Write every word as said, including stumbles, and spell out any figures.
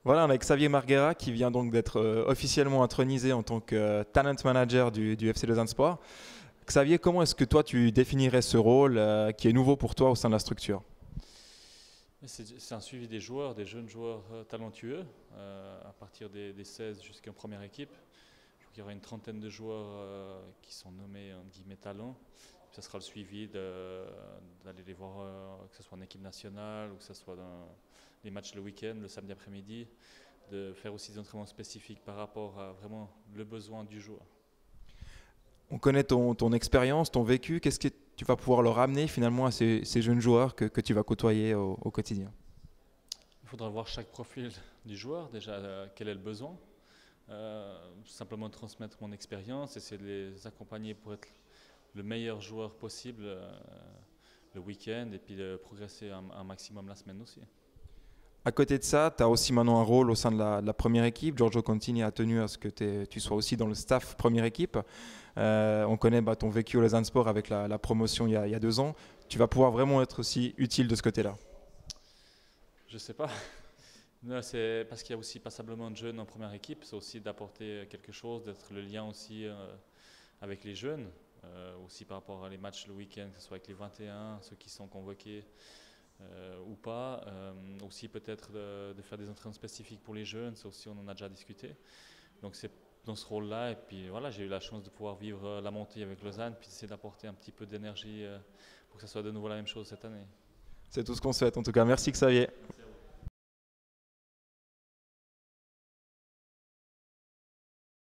Voilà, on est avec Xavier Marguera qui vient donc d'être euh, officiellement intronisé en tant que euh, talent manager du, du F C Lausanne Sport. Xavier, comment est-ce que toi tu définirais ce rôle euh, qui est nouveau pour toi au sein de la structure? C'est c'est un suivi des joueurs, des jeunes joueurs euh, talentueux, euh, à partir des, des seize jusqu'en première équipe. Je crois qu'il y aura une trentaine de joueurs euh, qui sont nommés en guillemets talents. Ça sera le suivi de- d'aller les voir, euh, que ce soit en équipe nationale ou que ce soit dans les matchs le week-end, le samedi après-midi, de faire aussi des entraînements spécifiques par rapport à vraiment le besoin du joueur. On connaît ton, ton expérience, ton vécu. Qu'est-ce que tu vas pouvoir leur amener finalement à ces, ces jeunes joueurs que, que tu vas côtoyer au, au quotidien? Il faudra voir chaque profil du joueur, déjà euh, quel est le besoin. Euh, simplement transmettre mon expérience, essayer de les accompagner pour être le meilleur joueur possible euh, le week-end et puis de progresser un, un maximum la semaine aussi. À côté de ça, tu as aussi maintenant un rôle au sein de la, de la première équipe. Giorgio Contini a tenu à ce que t'aies- tu sois aussi dans le staff première équipe. Euh, on connaît bah, ton vécu au Lausanne Sport avec la, la promotion il y, a, il y a deux ans. Tu vas pouvoir vraiment être aussi utile de ce côté-là. Je sais pas. Non, c'est parce qu'il y a aussi passablement de jeunes en première équipe, c'est aussi d'apporter quelque chose, d'être le lien aussi euh, avec les jeunes, euh, aussi par rapport à les matchs le week-end, que ce soit avec les vingt et un, ceux qui sont convoqués euh, ou pas. Euh, aussi peut-être de, de faire des entraînements spécifiques pour les jeunes, ça aussi on en a déjà discuté. Donc c'est dans ce rôle-là, et puis voilà, j'ai eu la chance de pouvoir vivre euh, la montée avec Lausanne, puis essayer d'apporter un petit peu d'énergie euh, pour que ce soit de nouveau la même chose cette année. C'est tout ce qu'on souhaite. En tout cas, merci Xavier.